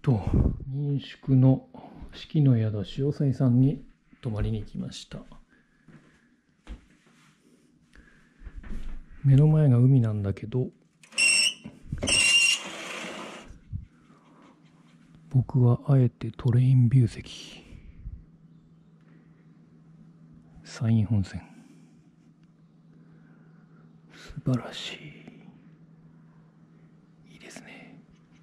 民宿の四季の宿潮祭さんに泊まりに行きました。目の前が海なんだけど、僕はあえてトレインビュー席、山陰本線、素晴らしい、いいですね。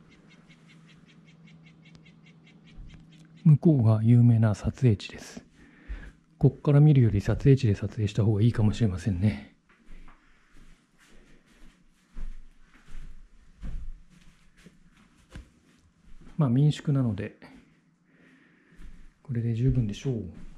向こうが有名な撮影地です。こっから見るより撮影地で撮影した方がいいかもしれませんね。まあ民宿なのでこれで十分でしょう。